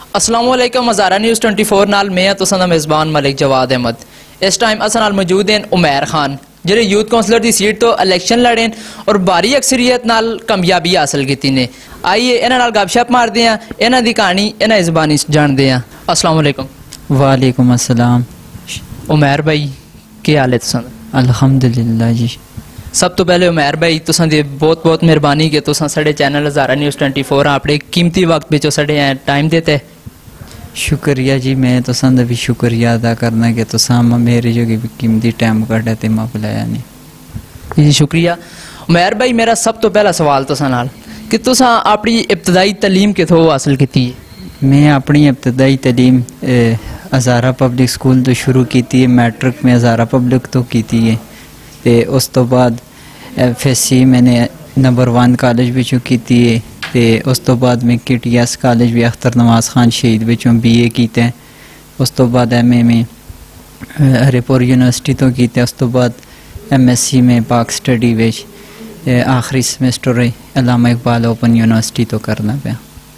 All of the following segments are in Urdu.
السلام علیکم ہزارہ نیوز 24 نال میں تساں دا میزبان ملک جواد احمد. اس ٹائم اساں نال موجود ہیں عمیر خان جڑے یوتھ کونسلر دی سیٹ تو الیکشن لڑے اور بھاری اکثریت نال کامیابی حاصل کیتی نے. آئیے انہاں نال گپ شپ مارتے ہیں, انہاں دی کہانی انہاں زبانی جانتے ہیں. السلام علیکم. وعلیکم السلام. عمیر بھائی کی حال ہے تساں؟ الحمدللہ جی. سب تو پہلے عمیر بھائی تساں دی بہت بہت مہربانی کہ تساں ساڈے چینل ہزارہ نیوز 24 اپنے قیمتی وقت وچ ساڈے ٹائم دیتے. شکریہ جی, میں تساں دا بھی شکریہ ادا کرنا کہ تساں میرے جو قیمتی ٹائم کڈا تے میں بلایا نہیں. جی شکریہ. عمیر بھائی میرا سب تو پہلا سوال تساں نال کہ تساں اپنی ابتدائی تعلیم کتھوں حاصل کیتی ہے؟ میں اپنی ابتدائی تعلیم ہزارہ پبلک سکول تو شروع کیتی ہے. میٹرک میں ہزارہ پبلک تو کیتی ہے تے اس تو بعد ایف ایس سی میں نے نمبر 1 کالج وچوں کیتی ہے تے اس تو بعد میں کے ٹی ایس کالج بھی اختر نواز خان شہید وچوں بی اے کیتا ہے. اس تو بعد ایم اے میں ہری پور یونیورسٹی تو کیتا ہے. اس تو بعد ایم ایس سی میں پاک اسٹڈی وچ آخری سمیسٹر علامہ اقبال اوپن یونیورسٹی تو کرنا پیا.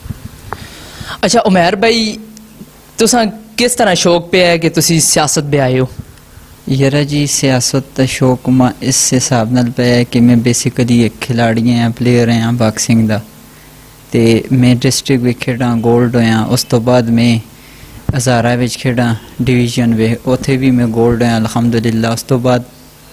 اچھا عمیر بھائی تساں کس طرح شوق پہ ہے کہ تسی سیاست پہ آئے ہو؟ یرا جی سیاست کا شوق اس حساب نال پہ ہے کہ میں بیسیکلی ایک کھلاڑی ہیں, پلیئر ہیں باکسنگ دا تے میں ڈسٹرکٹ وچ کھیڈاں گولڈ ہویا. اس تو بعد میں ہزارہ وچ کھیڈاں ڈویژن وچ, اوتھے بھی میں گولڈ ہویا الحمدللہ. اس تو بعد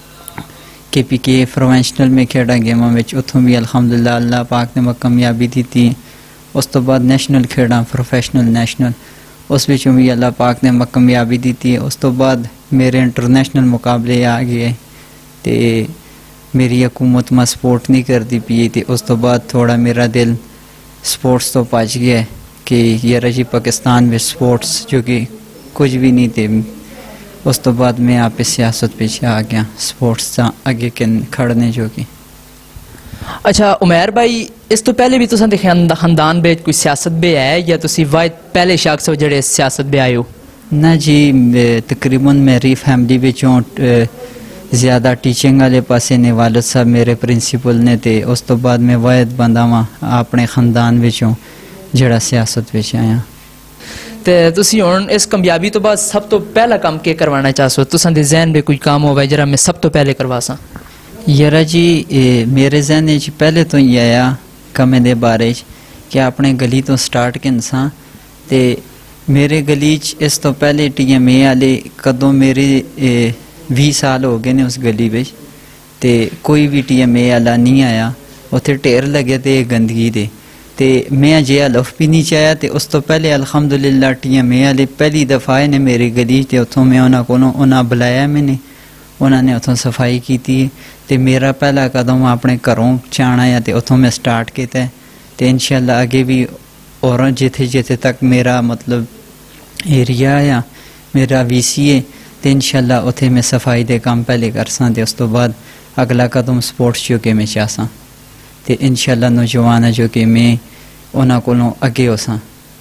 کے پی کے پروفیشنل میں کھیڈا گیماں وچ, اتھوں بھی الحمدللہ اللہ پاک نے کامیابی دیتی. اس تو بعد نیشنل کھیڈاں پروفیشنل نیشنل, اس وچوں بھی اللہ پاک نے کامیابی دیتی ہے. اس تو بعد میرے انٹرنیشنل مقابلے آ گئے تے میری حکومت میں سپورٹ نہیں کرتی پی تے اس تو بعد تھوڑا میرا دل سپورٹس تو پچ گیا کہ یار جی پاکستان میں سپورٹس جو کہ کچھ بھی نہیں تھے. اس تو بعد میں آپ سیاست پیچھے آ گیا سپورٹس تا اگے کھڑنے جو کہ. اچھا عمیر بھائی اس تو پہلے بھی تساں دے خاندان وچ کوئی سیاست بھی ہے یا تسی واحد پہلے شخص ہو جڑے سیاست پہ آئے ہو؟ نہ جی, تقریباً میری فیملی وچوں زیادہ ٹیچنگ والے پاسے نے, والد صاحب میرے پرنسپل نے تے اس تو بعد میں واحد بندہ ہاں اپنے خاندان وچوں جڑا سیاست وچ آیا. تے تسی ہن اس کامیابی تو بعد سب تو پہلا کام کی کروانا چاہو؟ تساں دے ذہن میں کوئی کام ہوے جڑا میں سب تو پہلے کروا ساں؟ یرا جی میرے ذہن وچ پہلے تو ہی آیا کمے دے بارے کہ اپنے گلی تو سٹارٹ کرنا تے میرے گلی اس تو پہلے ٹی ایم اے والے کدوں میرے 20 سال ہو گئے نے اس گلی وچ تے کوئی بھی ٹی ایم اے والا نہیں آیا. اتنے ٹیر لگے تے گندگی دے تے میں جے لف بھی نہیں چاہیا تے اس تو پہلے الحمدللہ ٹی ایم اے والے پہلی دفعہ نے میری گلی تے اتھوں میں انہاں بلایا میں نے, انہوں نے اتھوں صفائی کیتی تے میرا پہلا قدم اپنے گھروں چانا ہے تے اتھوں میں سٹارٹ کیتا ہے تے انشاءاللہ آگے بھی اور جتھے تک میرا مطلب ایریا ہے میرا وی سی ہے تے انشاءاللہ اتھے میں صفائی دے کام پہلے کرساں تے اس تو بعد اگلا قدم سپورٹس جو کہ میں چاہساں تے انشاءاللہ نوجوان جو کہ میں انہاں کولوں اگے ہوساں.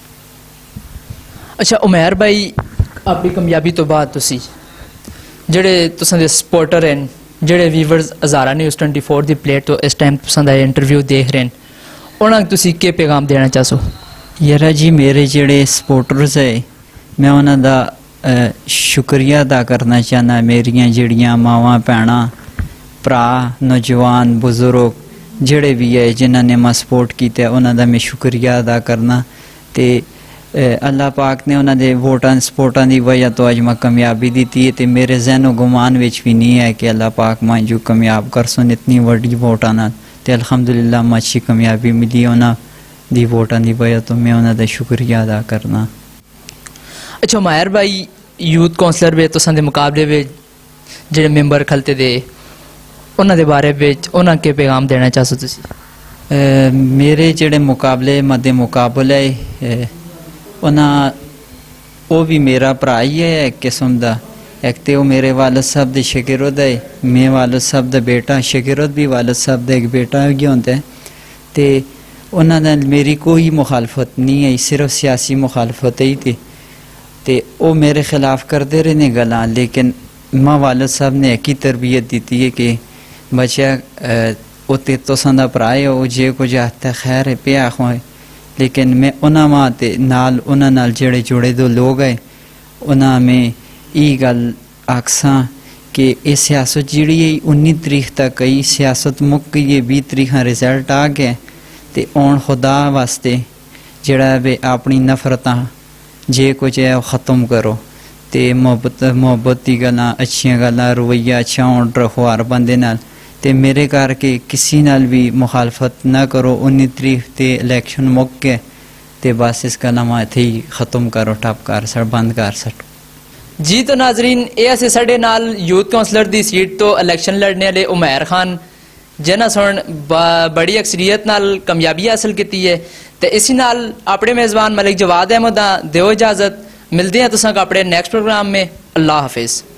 اچھا عمیر بھائی اپنی کامیابی تو بعد تسی جڑے تساں دے سپورٹر ہیں, جڑے ویورز ہزارہ نیوز 24 دی پلیٹ تو اس ٹائم تساں دا انٹرویو دیکھ رہے ہیں, انہاں تسی کی پیغام دینا چاہو؟ یرا جی میرے جڑے سپورٹرز ہے میں انہاں دا شکریہ ادا کرنا چاہنا. میریاں جڑیاں ماواں بھیناں پرا نوجوان بزرگ جڑے بھی ہے جنہاں نے میں سپورٹ کیتا ہے انہاں دا میں شکریہ ادا کرنا تے اللہ پاک نے انہاں دے ووٹاں سپورٹاں دی وجہ تو اج میں کامیابی دیتی ہے تے میرے ذہن و گمان وچ بھی نہیں ہے کہ اللہ پاک میں جو کامیاب کرسن اتنی وڈی ووٹاں نال تے الحمدللہ میں اچھی کامیابی ملی انہاں دی ووٹاں دی وجہ تو میں انہاں دا شکریہ ادا کرنا. اچھا عمیر بھائی یوتھ کونسلر وچ تساں دے مقابلے وچ جڑے ممبر کھلتے دے انہاں دے بارے وچ انہاں کے پیغام دینا چاہو تسی؟ میرے جڑے مقابلے مدے مقابلے انہاں وہ بھی میرا بھرا ہی ہے ایک قسم دا. ایک تے وہ میرے والد صاحب دے شاگرد ہے, میں والد صاحب دا بیٹا, شاگرد بھی والد صاحب دا ایک بیٹا ہی ہوتا ہے تے انہاں دا میری کوئی مخالفت نہیں ہے, صرف سیاسی مخالفت ہی تھی تے وہ میرے خلاف کرتے رہنے گلاں. لیکن ماں والد صاحب نے ایک ہی تربیت دیتی ہے کہ بچہ وہ تے تو سندا پرائے ہو جے کو جاتا خیر ہے پیا خوائے لیکن میں انہاں ماں تے نال انہاں نال جڑے جڑے دو لوگ ہیں انہاں میں ای گل آکساں کہ یہ سیاست جڑی ہے 19 تاریخ تک گئی، سیاست مک گئی ہے، 20 تاریخ رزلٹ آ گئے تے اون خدا واسطے جڑا ہے اپنی نفرتاں جے کچھ ہے وہ ختم کرو تے محبت دی گلاں اچھیاں گلاں رویہ اچھا ہون رکھو ہر بندے نال تے میرے کر کے کسی نال بھی مخالفت نہ کرو۔ 19 تاریخ تے الیکشن مک گئے تے بس اس گلاں ما ایتھے ہی ختم کرو، ٹپ کر سٹ بند کر سٹ۔ جی تو ناظرین اے اسے ساڈے نال یوتھ کونسلر دی سیٹ تو الیکشن لڑنے والے عمیر خان جنہاں سن بڑی اکثریت نال کامیابی حاصل کیتی ہے تے اسی نال اپنے میزبان ملک جواد احمد دیو اجازت، ملتے ہیں تساں اپنے نیکسٹ پروگرام میں۔ اللہ حافظ۔